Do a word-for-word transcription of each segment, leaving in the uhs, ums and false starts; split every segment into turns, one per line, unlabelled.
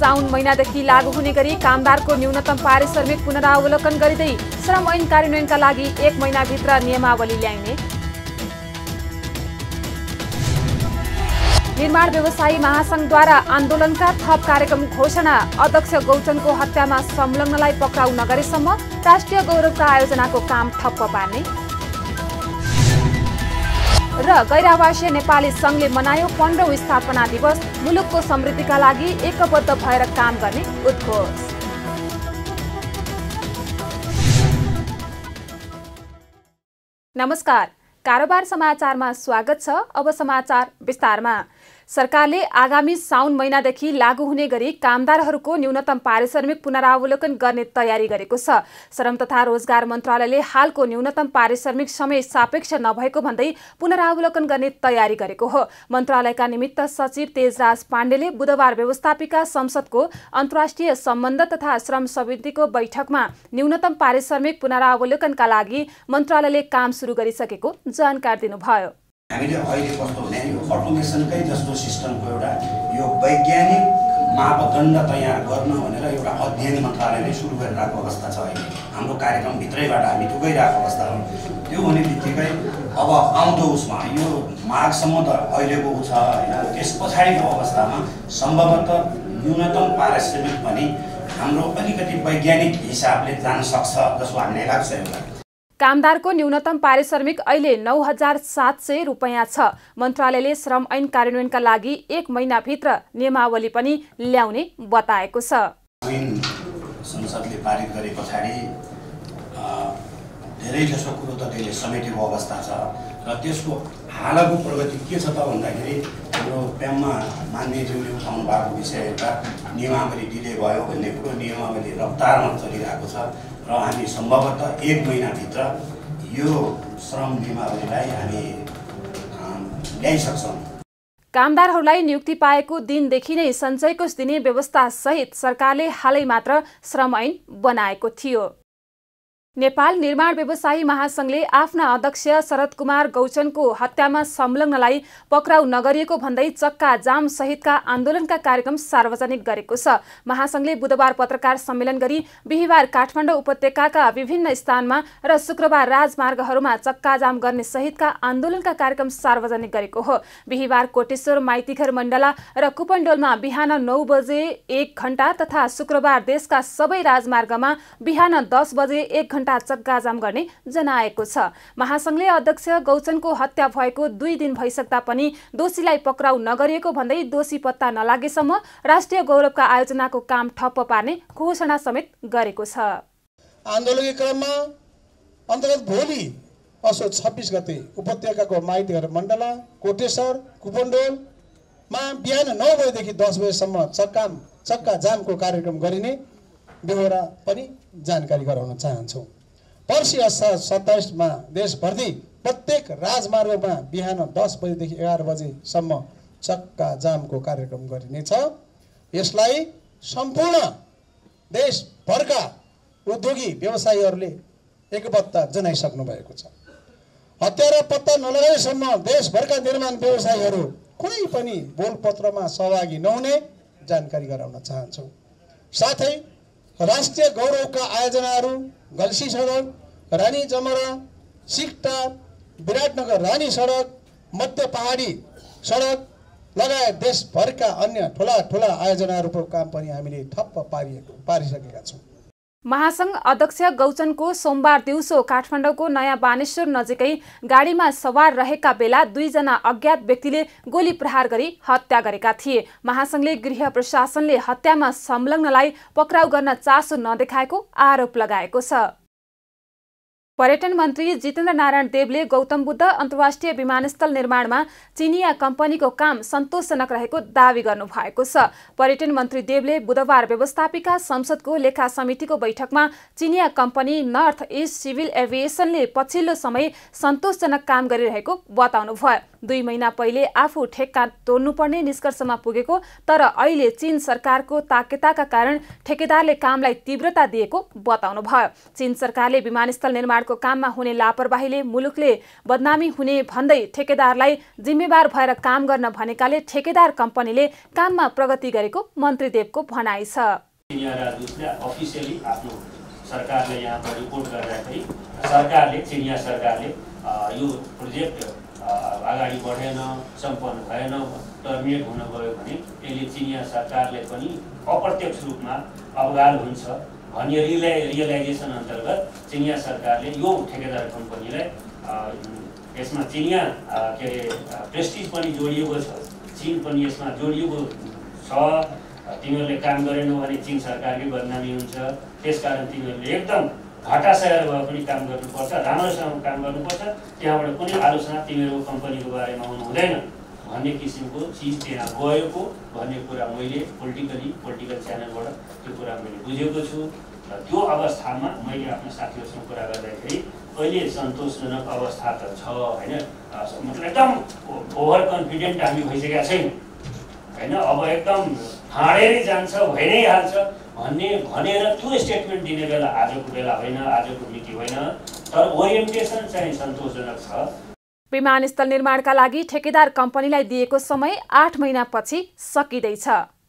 साउन महिनादेखि लागू हुने गरी कामदारको न्यूनतम पारिश्रमिक पुनरावलोकन गरिँदै श्रम ऐन कार्यान्वयनका लागि एक महिनाभित्र नियमावली ल्याइने। निर्माण व्यवसायी महासंघद्वारा आन्दोलनका थप कार्यक्रम घोषणा। अध्यक्ष गौचनको हत्यामा संलग्नलाई पक्राउ नगरेसम्म राष्ट्रिय गौरवका आयोजनाको काम ठप्प पार्ने। र गैर-आवासीय नेपाली संघले मनायो पन्ध्रौं स्थापना दिवस। मुलुकको समृद्धिका लागि एकबद्ध भएर काम गर्ने उद्घोष। नमस्कार, कारोबार समाचारमा स्वागत छ। अब समाचार विस्तारमा। सरकारले आगामी साउन महिनादेखि लागू हुने गरी कामदारहरूको न्यूनतम पारिश्रमिक पुनरावलोकन गर्ने तयारी गरेको छ। श्रम तथा रोजगार मन्त्रालयले हालको न्यूनतम पारिश्रमिक समय सापेक्ष नभएको भन्दै पुनरावलोकन गर्ने तयारी गरेको हो। मन्त्रालयका निमित्त सचिव तेजराज पाण्डेले बुधबार व्यवस्थापिका संसदको अन्तर्राष्ट्रिय सम्बन्ध तथा श्रम समितिको बैठकमा न्यूनतम पारिश्रमिक पुनरावलोकनका लागि मन्त्रालयले काम सुरु गरिसकेको जानकारी दिनुभयो।
हामीले अहिले कस्तो भने यो अटोमेसनकै जस्तो सिस्टमको एउटा यो वैज्ञानिक मापदण्ड तयार गर्न भनेर एउटा अध्ययन मन्त्रालयले सुरु गरिरहेको अवस्था छ। अहिले हाम्रो कार्यक्रमभित्रैबाट हामी त्यो गइरहेको अवस्था हो। त्यो हुने बित्तिकै अब आउँदो उसमा यो मार्चसम्म त अहिलेको छ होइन, त्यस पछाडिको अवस्थामा सम्भवतः न्यूनतम पारिश्रमिक पनि हाम्रो अलिकति वैज्ञानिक हिसाबले जान सक्छ जसो हामीलाई लाग्छ। एउटा
कामदारको न्यूनतम पारिश्रमिक अहिले नौ हजार सात सय रुपियाँ छ। मन्त्रालयले श्रम ऐन कार्यान्वयनका लागि एक महिनाभित्र नियमावली पनि ल्याउने बताएको छ।
ऐन संसदले पारित गरे पछाडि धेरै जसो कुरो त त्यसले समेटेको अवस्था छ र त्यसको हालको प्रगति के छ त भन्दाखेरि हाम्रो प्याममा मान्यज्यूले उठाउनु भएको विषय एउटा नियमावली डिले भयो भन्ने कुरो नियमावली रफ्तारमा चलिरहेको छ र हामी सम्भवतः एक महिनाभित्र यो श्रम नियमावलीलाई हामी ल्याइसक्छौँ।
कामदारहरूलाई नियुक्ति पाएको दिनदेखि नै सञ्चयकोष दिने व्यवस्था सहित सरकारले हालै मात्र श्रम ऐन बनाएको थियो। नेपाल निर्माण व्यवसायी महासंघले आफ्ना अध्यक्ष शरद कुमार गौचनको हत्यामा संलग्नलाई पक्राउ नगरिएको भन्दै चक्का जाम सहितका आन्दोलनका कार्यक्रम सार्वजनिक गरेको छ। महासंघले बुधबार पत्रकार सम्मेलन गरी बिहिबार काठमाडौँ उपत्यकाका विभिन्न स्थानमा र शुक्रबार राजमार्गहरूमा चक्का जाम गर्ने सहितका आन्दोलनका कार्यक्रम सार्वजनिक गरेको हो। बिहिबार कोटेश्वर माइतीघर मण्डला र कुपनडोलमा बिहान नौ बजे एक घण्टा तथा शुक्रबार देशका सबै राजमार्गमा बिहान दस बजे एक घण्टा चक्काजाम गर्ने जनाएको छ। महासंघले अध्यक्ष गौचनको हत्या भएको दुई दिन भइसक्दा पनि दोषीलाई पक्राउ नगरिएको भन्दै दोषी पत्ता नलागेसम्म राष्ट्रिय गौरवका आयोजनाको काम ठप्प पार्ने घोषणा समेत गरेको छ।
आन्दोलनकै क्रममा अन्तर्गत भोलि असोज छब्बिस गते उपत्यकाको माइतीघर मण्डला कोटेश्वर कुपनडोलमा बिहान नौ बजेदेखि दस बजेसम्म चक्का चक्का जामको कार्यक्रम गरिने बेहोरा पनि जानकारी गराउन चाहन्छौँ। पर्सि असार सत्ताइसमा देशभरि प्रत्येक राजमार्गमा बिहान दस बजेदेखि एघार बजेसम्म चक्का जामको कार्यक्रम गरिनेछ। यसलाई सम्पूर्ण देशभरका उद्योगी व्यवसायीहरूले एकबद्ध जनाइसक्नु भएको छ। हत्यारा पत्ता नलगाएसम्म देशभरका निर्माण व्यवसायीहरू कुनै पनि बोलपत्रमा सहभागी नहुने जानकारी गराउन चाहन्छौँ। साथै राष्ट्रिय गौरवका आयोजनाहरू गल्सी सडक, रानी जमरा, सिक्टा, विराटनगर रानी सडक, मध्य पहाडी सडक लगायत देशभरका अन्य ठुला ठुला आयोजनाहरूको काम पनि हामीले ठप्प पारिएको पारिसकेका छौँ।
महासंघ अध्यक्ष गौचनको सोमबार दिउँसो काठमाडौँको नयाँ बानेश्वर नजिकै गाडीमा सवार रहेका बेला दुईजना अज्ञात व्यक्तिले गोली प्रहार गरी हत्या गरेका थिए। महासंघले गृह प्रशासनले हत्यामा संलग्नलाई पक्राउ गर्न चासो नदेखाएको आरोप लगाएको छ। पर्यटन मन्त्री जितेन्द्र नारायण देवले गौतम बुद्ध अन्तर्राष्ट्रिय विमानस्थल निर्माणमा चिनिया कम्पनीको काम सन्तोषजनक रहेको दावी गर्नुभएको छ। पर्यटन मन्त्री देवले बुधबार व्यवस्थापिका संसदको लेखा समितिको बैठकमा चिनिया कम्पनी नर्थ इस्ट सिभिल एभिएसनले पछिल्लो समय सन्तोषजनक काम गरिरहेको बताउनुभयो। दुई महिना पहिले आफू ठेक्का तोड्नुपर्ने निष्कर्षमा पुगेको तर अहिले चीन सरकारको ताकेताका कारण ठेकेदारले कामलाई तीव्रता दिएको बताउनु भयो। चीन सरकारले विमानस्थल निर्माणको काममा हुने लापरवाहीले मुलुकले बदनामी हुने भन्दै ठेकेदारलाई जिम्मेवार भएर काम गर्न भनेकाले ठेकेदार कम्पनीले काममा प्रगति गरेको मन्त्री देवको भनाइ छ।
अफिसियली आफ्नो सरकारले यहाँ रिपोर्ट गर्दाखेरि सरकारले चिनिया सरकारले यो प्रोजेक्ट अगाडि बढेन, सम्पन्न भएन, टर्मिनेट हुन गयो भने यसले चिनिया सरकारले पनि अप्रत्यक्ष रूपमा अवगाल हुन्छ भन्ने रियलाइ रियलाइजेसन अन्तर्गत चिनिया सरकारले यो ठेकेदार कम्पनीलाई यसमा चिनिया के अरे प्रेस्टिज पनि जोडिएको छ, चीन पनि यसमा जोडिएको छ। तिमीहरूले काम गरेनौ भने चीन सरकारकै बदनामी हुन्छ, त्यसकारण तिमीहरूले एकदम घटासएर भए पनि काम गर्नुपर्छ, राम्रोसँग काम गर्नुपर्छ, त्यहाँबाट कुनै आलोचना तिमीहरूको कम्पनीको बारेमा आउनु हुँदैन भन्ने किसिमको चिज त्यहाँ गएको भन्ने कुरा मैले पोलिटिकली पोलिटिकल च्यानलबाट त्यो कुरा मैले बुझेको छु। र त्यो अवस्थामा मैले आफ्नो साथीहरूसँग कुरा गर्दाखेरि अहिले सन्तोषजनक अवस्था त छ होइन, मतलब एकदम ओभर कन्फिडेन्ट हामी भइसकेका छैनौँ होइन, अब एकदम हाँडेरै जान्छ भइ नै हाल्छ भन्ने भनेर त्यो स्टेटमेन्ट दिने बेला आजको बेला होइन, आजको मिति होइन, तर ओरिएन्टेसन चाहिँ सन्तोषजनक छ।
विमानस्थल निर्माणका लागि ठेकेदार कम्पनीलाई दिएको समय आठ महिनापछि सकिँदैछ।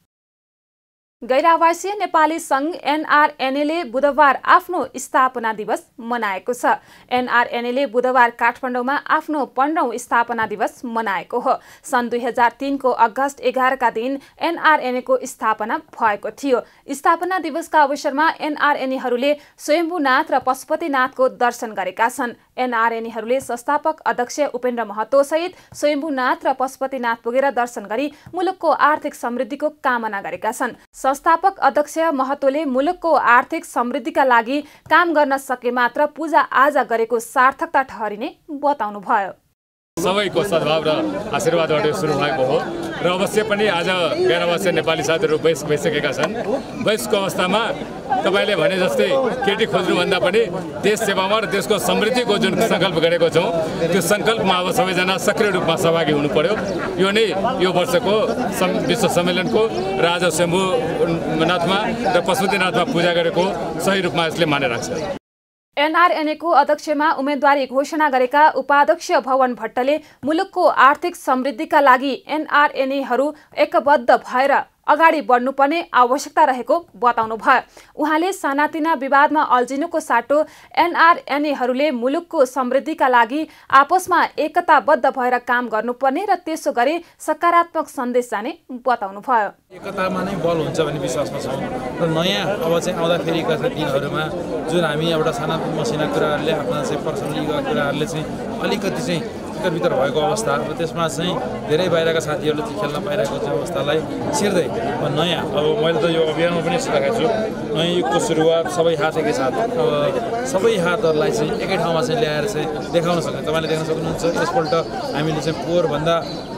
गैर-आवासीय नेपाली सङ्घ एनआरएनएले बुधबार आफ्नो स्थापना दिवस मनाएको छ। एनआरएनएले बुधबार काठमाडौँमा आफ्नो पन्ध्रौं स्थापना दिवस मनाएको हो। सन् दुई हजार तीनको अगस्त एघारका दिन एनआरएनएको स्थापना भएको थियो। स्थापना दिवसका अवसरमा एनआरएनएहरूले स्वयम्भूनाथ र पशुपतिनाथको दर्शन गरेका छन्। एनआरएनएहरूले संस्थापक अध्यक्ष उपेन्द्र महतो सहित स्वयम्भूनाथ र पशुपतिनाथ पुगेर दर्शन गरी मुलुकको आर्थिक समृद्धिको कामना गरेका छन्। संस्थापक अध्यक्ष महतोले मुलुकको आर्थिक समृद्धिका लागि काम गर्न सके मात्र पूजा आजा गरेको सार्थकता ठहरिने बताउनु भयो।
सबैको सद्भाव र आशीर्वादबाट सुरु भएको हो र अवश्य पनि आज गैर-आवासीय नेपाली साथीहरू वयस्क भइसकेका छन्। वयस्कको अवस्थामा तपाईँले भने जस्तै केटी खोज्नुभन्दा पनि देश सेवामा र देशको समृद्धिको जुन सङ्कल्प गरेको छौँ त्यो सङ्कल्पमा अब सबैजना सक्रिय रूपमा सहभागी हुनु पर्यो। यो नै यो वर्षको विश्व सम्मेलनको र आज शम्भुनाथमा र पशुपतिनाथमा पूजा गरेको सही रूपमा यसले माने राख्छ।
एनआरएनएको अध्यक्षमा उम्मेदवारी घोषणा गरेका उपाध्यक्ष भवन भट्टले मुलुकको आर्थिक समृद्धिका लागि एनआरएनएहरू एकबद्ध भएर अगाडि बढ्नुपर्ने आवश्यकता रहेको बताउनु भयो। उहाँले सानातिना विवादमा अल्झिनुको साटो एनआरएनएहरूले मुलुकको समृद्धिका लागि आपसमा एकताबद्ध भएर काम गर्नुपर्ने र त्यसो गरी सकारात्मक सन्देश जाने बताउनु भयो।
एकतामा नै बल हुन्छ भन्ने विश्वासमा छौँ र नयाँ अब चाहिँ आउँदाखेरिका दिनहरूमा जुन हामी एउटा साना मसिना कुराहरूले आफ्ना चाहिँ पर्सनली कुराहरूले चाहिँ अलिकति चाहिँ भित्र भएको अवस्था र त्यसमा चाहिँ धेरै बाहिरका साथीहरूले चाहिँ खेल्न पाइरहेको चाहिँ अवस्थालाई छिर्दै नयाँ अब मैले त यो अभियानमा पनि सिकाएको छु, नयाँ युगको सुरुवात सबै हात एकै साथ, अब सबै हातहरूलाई चाहिँ एकै ठाउँमा चाहिँ ल्याएर चाहिँ देखाउन सक्छ। तपाईँले देख्न सक्नुहुन्छ यसपल्ट हामीले चाहिँ पोहोरभन्दा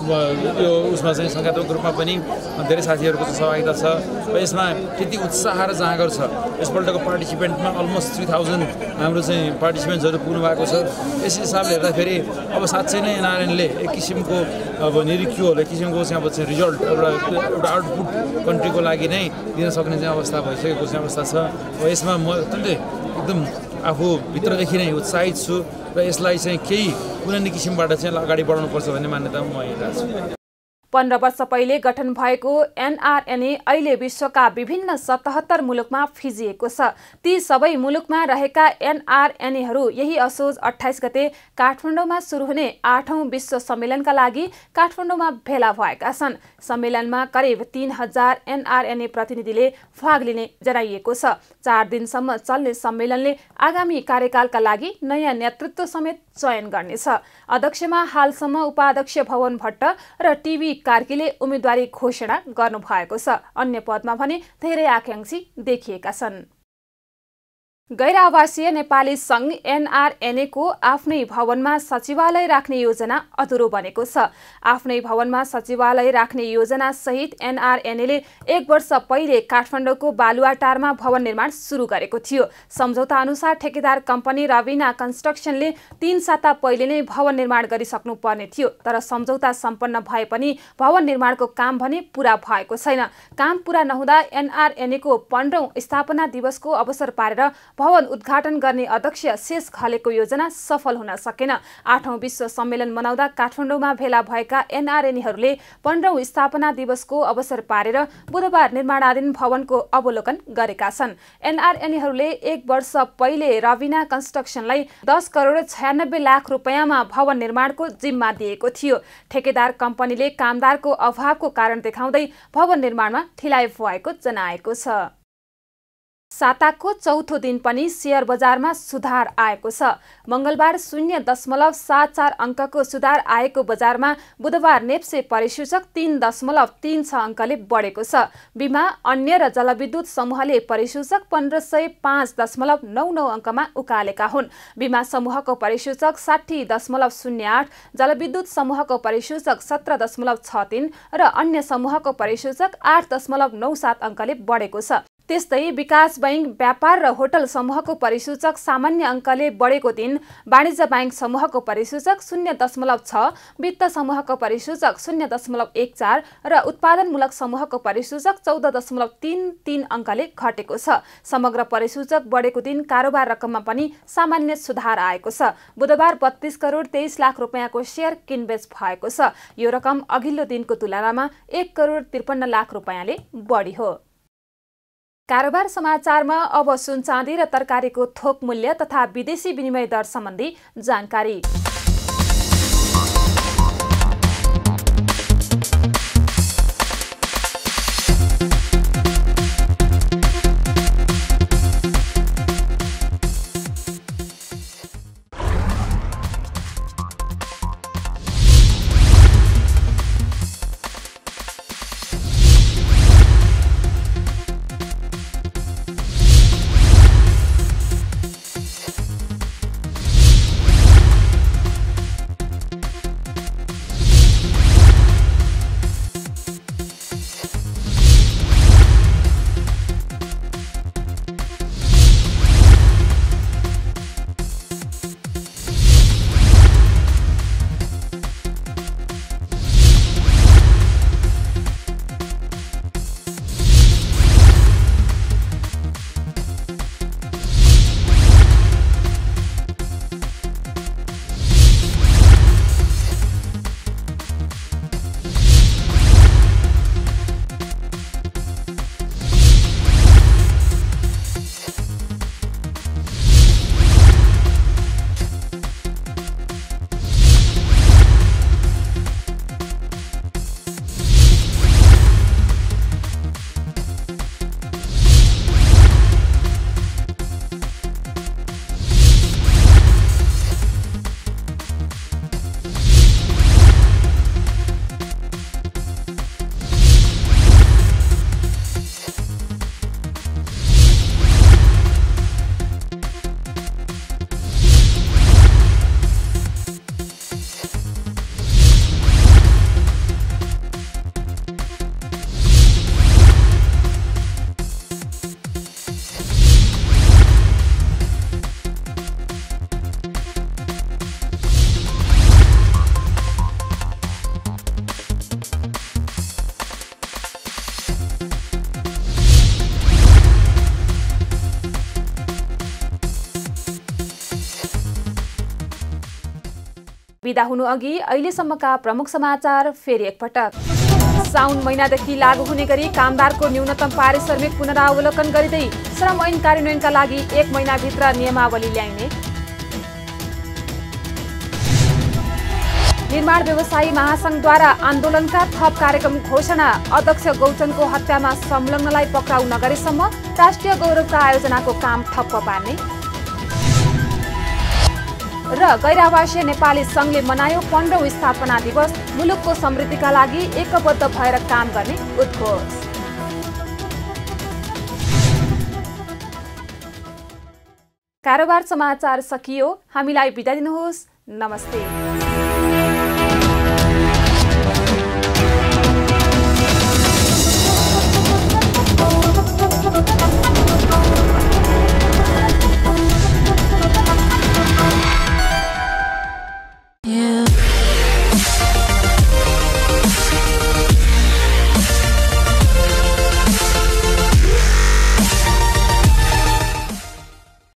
यो उसमा चाहिँ सङ्घात्मक रूपमा पनि धेरै साथीहरूको चाहिँ सहभागिता छ र यसमा त्यति उत्साह र जाँगर छ। यसपल्टको पार्टिसिपेन्टमा अलमोस्ट थ्री थाउजन्ड हाम्रो चाहिँ पार्टिसिपेन्ट्सहरू पुग्नु भएको छ। यस हिसाबले हेर्दाखेरि अब साँच्चै नै एनआरएनले एक किसिमको अब निरीक्षुहरूले एक किसिमको चाहिँ अब चाहिँ रिजल्ट एउटा एउटा आउटपुट कन्ट्रीको लागि नै दिन सक्ने चाहिँ अवस्था भइसकेको चाहिँ अवस्था छ। अब यसमा म अत्यन्तै एकदम आफू भित्रदेखि नै उत्साहित छु र यसलाई चाहिँ केही कुनै न किसिमबाट चाहिँ अगाडि बढाउनुपर्छ भन्ने मान्यता म हेरिरहेको छु।
पन्ध्र वर्ष पहिले गठन भएको एनआरएनए अहिले विश्वका विभिन्न सतहत्तर मुलुकमा फिजिएको छ। ती सबै मुलुकमा रहेका एनआरएनएहरू यही असोज अठाइस गते काठमाडौँमा सुरु हुने आठौं विश्व सम्मेलनका लागि काठमाडौँमा भेला भएका छन्। सम्मेलनमा करिब तीन हजार एनआरएनए प्रतिनिधिले भाग लिने जनाइएको छ। चार दिनसम्म चल्ने सम्मेलनले आगामी कार्यकालका लागि नयाँ नेतृत्व समेत चयन गर्नेछ। अध्यक्षमा हालसम्म उपाध्यक्ष भवन भट्ट र टिभी कार्कीले उम्मेदवारी घोषणा गर्नु भएको छ। अन्य पदमा भने धेरै आकांक्षी देखिएका छन्। गैर आवासीय नेपाली संघ एनआरएनए को आफ्नै भवनमा सचिवालय राख्ने योजना अधुरो बनेको छ। आफ्नै भवनमा सचिवालय राख्ने योजना सहित एनआरएनएले एक वर्ष पहिले काठमाडौँको बालुवाटारमा भवन निर्माण सुरु गरेको थियो। सम्झौता अनुसार ठेकेदार कम्पनी रविना कन्स्ट्रक्सनले तीन साता पहिले नै भवन निर्माण गरिसक्नु पर्ने थियो, तर सम्झौता सम्पन्न भए पनि भवन निर्माणको काम भने पूरा भएको छैन। काम पूरा नहुँदा एनआरएनए को पन्ध्रौं स्थापना दिवसको अवसर पारेर भवन उद्घाटन गर्ने अध्यक्ष शेष घलेको योजना सफल हुन सकेन। आठौं विश्व सम्मेलन मनाउँदा काठमाडौँमा भेला भएका एनआरएनएहरूले पन्ध्रौं स्थापना दिवसको अवसर पारेर बुधबार निर्माणाधीन भवनको अवलोकन गरेका छन्। एनआरएनएहरूले एक वर्ष पहिले रविना कन्स्ट्रक्सनलाई दस करोड छयानब्बे लाख रुपियाँमा भवन निर्माणको जिम्मा दिएको थियो। ठेकेदार कम्पनीले कामदारको अभावको कारण देखाउँदै भवन निर्माणमा ढिलाइ भएको जनाएको छ। साताको चौथो दिन पनि शेयर बजारमा सुधार आएको छ। मंगलबार शून्य दशमलव सात चार अङ्कको सुधार आएको बजारमा बुधबार नेप्से परिसूचक तीन दशमलव तीन छ अङ्कले बढेको छ। बिमा, अन्य र जलविद्युत समूहले परिसूचक पन्ध्र सय पाँच दशमलव नौ नौ अङ्कमा उकालेका हुन्। बिमा समूहको परिसूचक साठी दशमलव शून्य आठ, जलविद्युत समूहको परिसूचक सत्र दशमलव छ तीन र अन्य समूहको परिसूचक आठ दशमलव नौ सात अङ्कले बढेको छ। त्यस्तै विकास बैंक, व्यापार र होटल समूहको परिसूचक सामान्य अङ्कले बढेको दिन वाणिज्य बैंक समूहको परिसूचक शून्य दशमलव छ, वित्त समूहको परिसूचक शून्य दशमलव एक चार र उत्पादनमूलक समूहको परिसूचक चौध दशमलव तीन तीन अङ्कले घटेको छ। समग्र परिसूचक बढेको दिन कारोबार रकममा पनि सामान्य सुधार आएको छ। बुधबार बत्तीस करोड तेइस लाख रुपियाँको शेयर किनबेच भएको छ। यो रकम अघिल्लो दिनको तुलनामा एक करोड त्रिपन्न लाख रुपियाँले बढी हो। कारोबार समाचारमा अब सुन चाँदी र तरकारीको थोक मूल्य तथा विदेशी विनिमय दर सम्बन्धी जानकारी। बिदा हुनु अघि अहिलेसम्मका प्रमुख समाचार फेरि एकपटक। साउन महिनादेखि लागू हुने गरी कामदारको न्यूनतम पारिश्रमिक पुनरावलोकन गरिँदै श्रम ऐन कार्यान्वयनका लागि एक महिनाभित्र नियमावली ल्याइने। निर्माण व्यवसायी महासंघद्वारा आन्दोलनका थप कार्यक्रम घोषणा। अध्यक्ष गौचनको हत्यामा संलग्नलाई पक्राउ नगरेसम्म राष्ट्रिय गौरवका आयोजनाको काम ठप्प पार्ने। र गैर आवासीय नेपाली संघले मनायो पन्ध्रौं स्थापना दिवस। मुलुकको समृद्धिका लागि एकबद्ध भएर काम गर्ने उद्घोष। कारोबार समाचार सकियो। हामीलाई बिदा दिनुहोस्। नमस्ते।